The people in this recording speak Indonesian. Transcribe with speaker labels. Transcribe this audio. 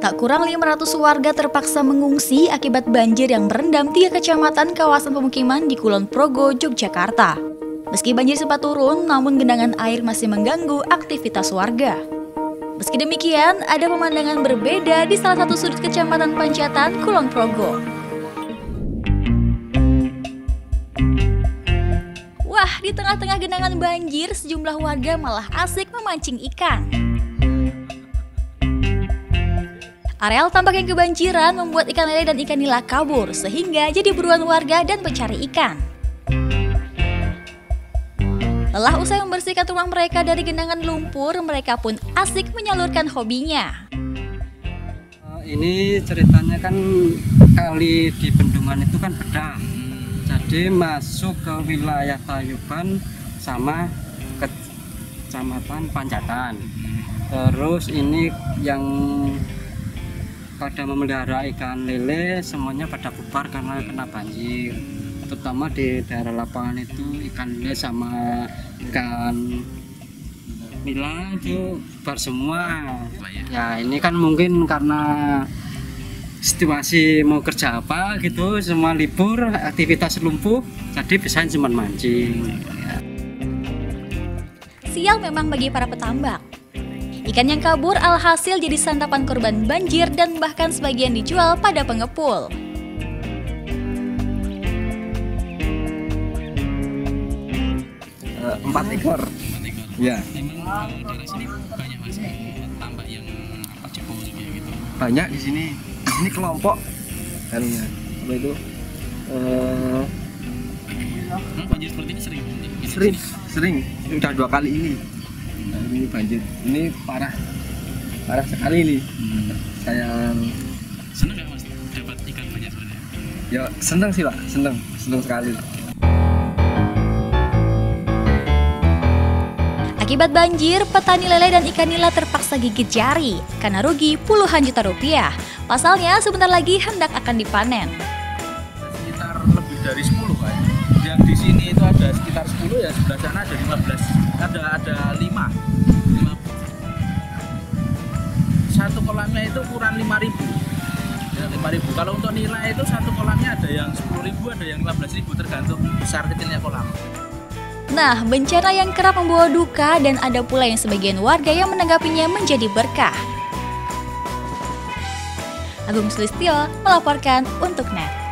Speaker 1: Tak kurang 500 warga terpaksa mengungsi akibat banjir yang merendam 3 kecamatan kawasan pemukiman di Kulon Progo, Yogyakarta. Meski banjir sempat turun, namun genangan air masih mengganggu aktivitas warga. Meski demikian, ada pemandangan berbeda di salah satu sudut kecamatan Pancatan, Kulon Progo. Wah, di tengah-tengah genangan banjir, sejumlah warga malah asik memancing ikan. Areal tambak yang kebanjiran membuat ikan lele dan ikan nila kabur, sehingga jadi buruan warga dan pencari ikan. Lelah usai membersihkan rumah mereka dari genangan lumpur, mereka pun asik menyalurkan hobinya.
Speaker 2: Ini ceritanya kan kali di bendungan itu kan bedah, jadi masuk ke wilayah Tayuban sama kecamatan Pancatan. Terus ini yang pada memelihara ikan lele semuanya pada bubar karena kena banjir, terutama di daerah lapangan itu ikan lele sama ikan nila itu bubar semua. Ya ini kan mungkin karena situasi mau kerja apa gitu, semua libur, aktivitas lumpuh, jadi bisa cuma mancing.
Speaker 1: Sial memang bagi para petambak. Ikan yang kabur alhasil jadi santapan korban banjir dan bahkan sebagian dijual pada pengepul.
Speaker 3: Empat ekor. Ya.
Speaker 4: Memang daerah sini banyak mas tambak yang jebol gitu.
Speaker 3: Banyak di sini. Di sini kelompok anunya. Apa itu?
Speaker 4: Banjir seperti ini sering?
Speaker 3: Sering. Udah 2 kali ini. Nah, ini banjir. Ini parah sekali ini. Saya
Speaker 4: Senang nggak mas dapat ikan banyak sebenarnya?
Speaker 3: ya seneng sih Pak, seneng sekali.
Speaker 1: Akibat banjir, petani lele dan ikan nila terpaksa gigit jari karena rugi puluhan juta rupiah. Pasalnya sebentar lagi hendak akan dipanen.
Speaker 5: Sekitar lebih dari 10 kan. Yang di sini itu ada sekitar 10, ya sebelah sana ada 15. Ada 5. Satu kolamnya itu ukuran 5.000. Ya, 5.000. Kalau untuk nilai itu satu kolamnya ada yang 10.000, ada yang 15.000 tergantung besar kecilnya kolam.
Speaker 1: Nah, bencana yang kerap membawa duka dan ada pula yang sebagian warga yang menanggapinya menjadi berkah. Agung Sulistyo melaporkan untuk NET.